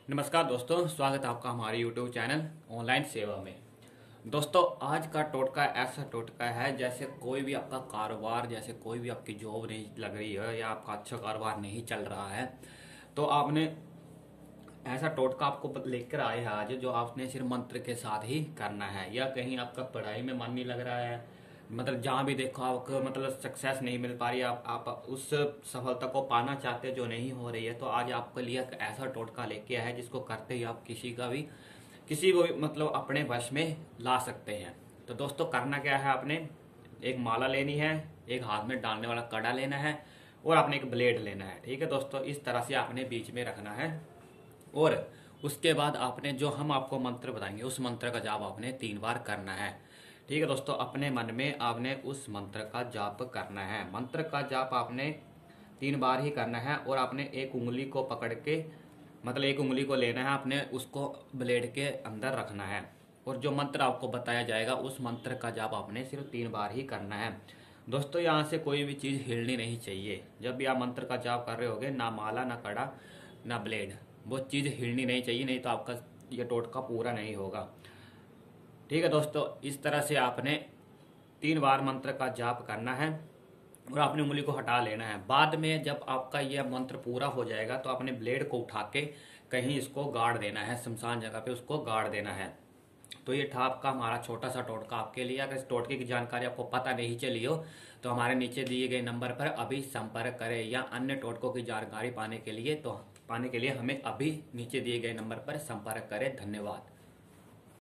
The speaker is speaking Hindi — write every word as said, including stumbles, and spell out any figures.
नमस्कार दोस्तों, स्वागत है आपका हमारे यूट्यूब चैनल ऑनलाइन सेवा में। दोस्तों, आज का टोटका ऐसा टोटका है जैसे कोई भी आपका कारोबार, जैसे कोई भी आपकी जॉब नहीं लग रही है या आपका अच्छा कारोबार नहीं चल रहा है, तो आपने ऐसा टोटका आपको लेकर आए हैं आज, जो आपने सिर्फ मंत्र के साथ ही करना है। या कहीं आपका पढ़ाई में मन नहीं लग रहा है, मतलब जहाँ भी देखो आपको मतलब सक्सेस नहीं मिल पा रही है, आप, आप उस सफलता को पाना चाहते हो जो नहीं हो रही है, तो आज आपके लिए एक ऐसा टोटका लेके आया है जिसको करते ही आप किसी का भी किसी को भी मतलब अपने वश में ला सकते हैं। तो दोस्तों, करना क्या है, आपने एक माला लेनी है, एक हाथ में डालने वाला कड़ा लेना है और आपने एक ब्लेड लेना है। ठीक है दोस्तों, इस तरह से आपने बीच में रखना है और उसके बाद आपने जो हम आपको मंत्र बताएंगे उस मंत्र का जाप आपने तीन बार करना है। ठीक है दोस्तों, अपने मन में आपने उस मंत्र का जाप करना है। मंत्र का जाप आपने तीन बार ही करना है और आपने एक उंगली को पकड़ के मतलब एक उंगली को लेना है, आपने उसको ब्लेड के अंदर रखना है और जो मंत्र आपको बताया जाएगा उस मंत्र का जाप आपने सिर्फ तीन बार ही करना है। दोस्तों, यहाँ से कोई भी चीज़ हिलनी नहीं चाहिए। जब भी आप मंत्र का जाप कर रहे होगे, ना माला, ना कड़ा, ना ब्लेड, वो चीज़ हिलनी नहीं चाहिए, नहीं तो आपका ये टोटका पूरा नहीं होगा। ठीक है दोस्तों, इस तरह से आपने तीन बार मंत्र का जाप करना है और आपने उंगली को हटा लेना है। बाद में जब आपका यह मंत्र पूरा हो जाएगा तो आपने ब्लेड को उठा के कहीं इसको गाड़ देना है, शमशान जगह पे उसको गाड़ देना है। तो ये था आपका हमारा छोटा सा टोटका आपके लिए। अगर इस टोटके की जानकारी आपको पता नहीं चली हो तो हमारे नीचे दिए गए नंबर पर अभी संपर्क करें, या अन्य टोटकों की जानकारी पाने के लिए तो पाने के लिए हमें अभी नीचे दिए गए नंबर पर संपर्क करें। धन्यवाद।